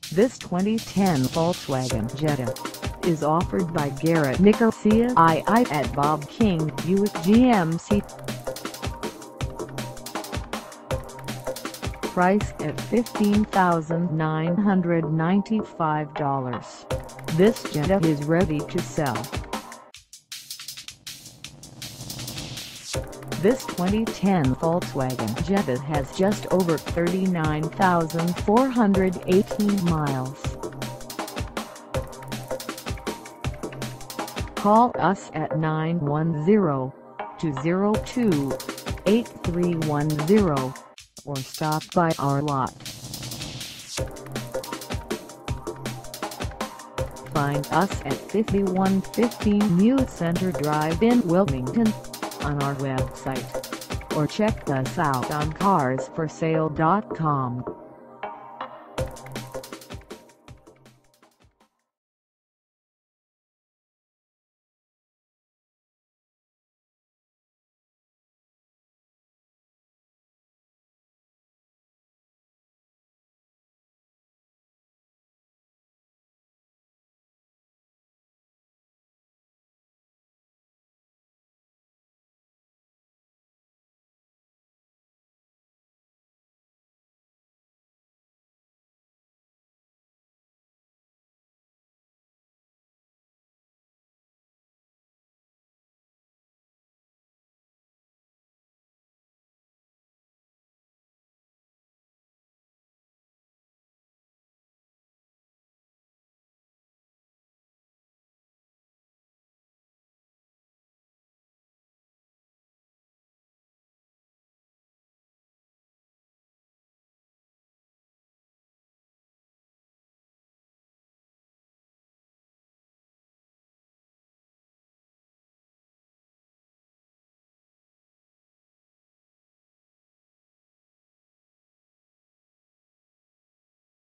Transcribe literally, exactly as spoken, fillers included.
This twenty ten Volkswagen Jetta is offered by Garrett Nicosia two at Bob King Buick G M C. Priced at fifteen thousand nine hundred ninety-five dollars, this Jetta is ready to sell. This twenty ten Volkswagen Jetta has just over thirty-nine thousand four hundred eighteen miles. Call us at nine one zero, two zero two, eight three one zero or stop by our lot. Find us at fifty-one fifteen Youth Center Drive in Wilmington on our website, or check us out on cars for sale dot com.